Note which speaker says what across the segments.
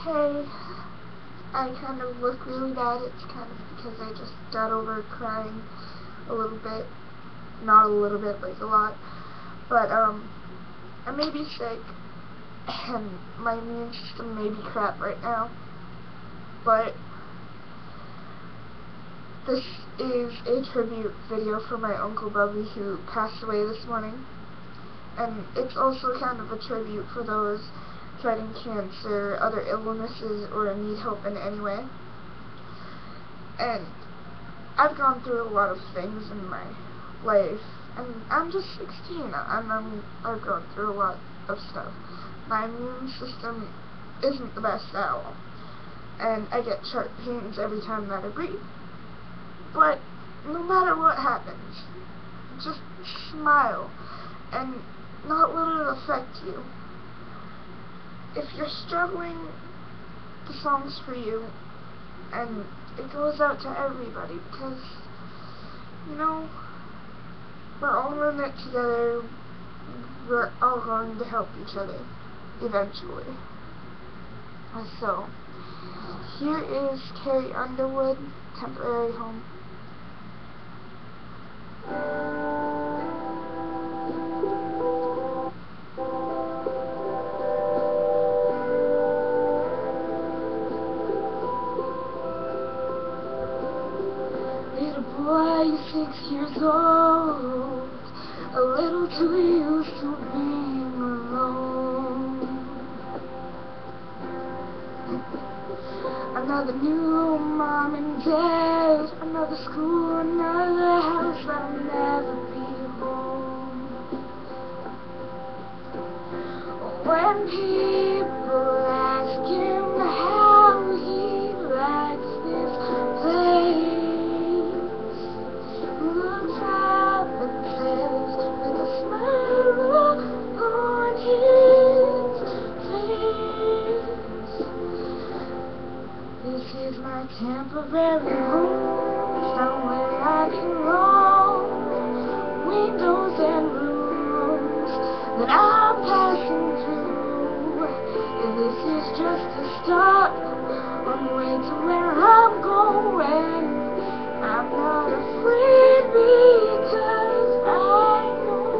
Speaker 1: Hey, I kind of look really bad. It's kind of because I just got over crying a little bit. Not a little bit, like a lot. But, I may be sick, and my immune system may be crap right now. But, this is a tribute video for my Uncle Bubby who passed away this morning. And it's also kind of a tribute for those fighting cancer, other illnesses, or need help in any way. And I've gone through a lot of things in my life, and I'm just 16, and I've gone through a lot of stuff. My immune system isn't the best at all, and I get sharp pains every time that I breathe. But no matter what happens, just smile and not let it affect you. If you're struggling, the song's for you, and it goes out to everybody, because, you know, we're all in it together. We're all going to help each other, eventually. So, here is Carrie Underwood, Temporary Home. Little boy, 6 years old, a little too used to being alone. Another new mom and dad, another school, another house that'll never be home. When people ask him how he likes this place, looks up and says with a smile on his face, this is my temporary home, it's not where I belong. Windows and rooms that I'm passing through, and this is just a start on the way to where I'm going. I'm not afraid because I know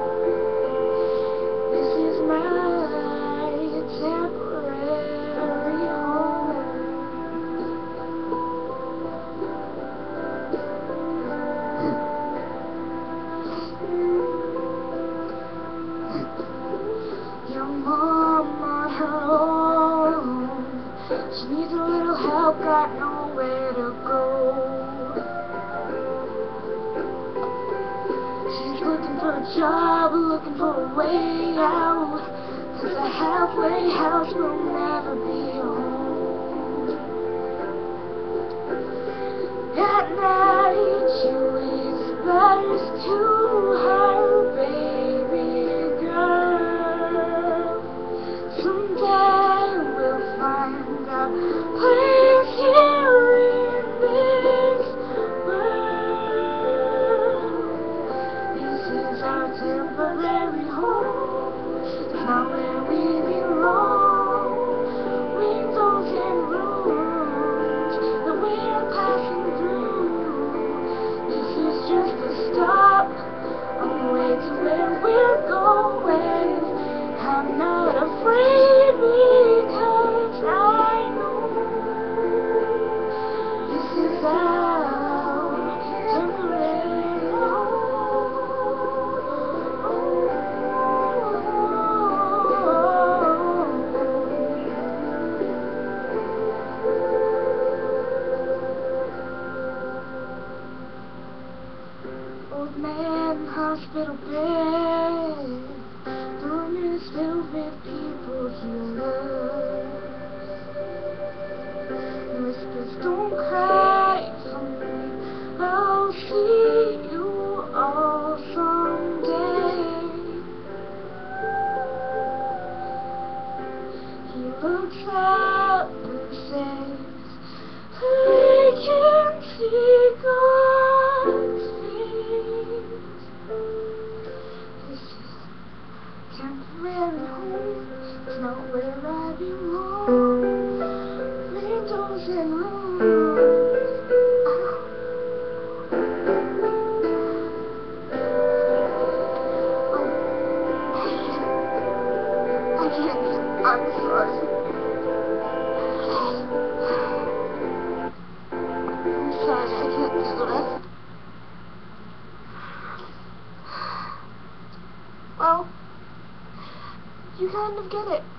Speaker 1: this is my temporary home. Young mom on her own, she needs a little help, got nowhere to go. She's looking for a job, looking for a way out, 'cause a halfway house will never be home. At night she whispers to her baby girl, someday we'll find a place here in this world. This is our temporary home, it's not where we belong. Windows and rooms that we're passing through, this is just a stop on the way to where we're going. I'm not afraid because I know this is our temporary home. Old man, hospital bed, the room is filled with people he loves. He whispers, don't cry for me, I'll see you all someday. He looks up and says, I can see God's face. This is temporary home, it's not where I belong. sorry. I'm sorry I can't do the rest. Well, you kind of get it.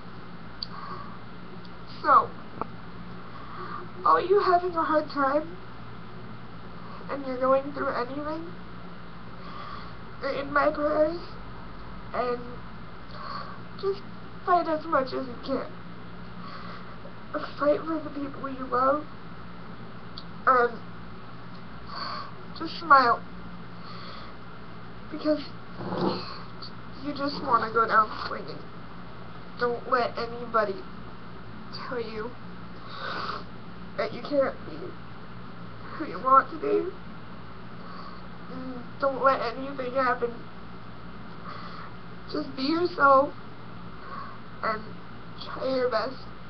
Speaker 1: So, are you having a hard time and you're going through anything? You're in my prayers, and just fight as much as you can. Fight for the people you love, and just smile, because you just want to go down swinging. Don't let anybody tell you that you can't be who you want to be. Don't let anything happen. Just be yourself and try your best.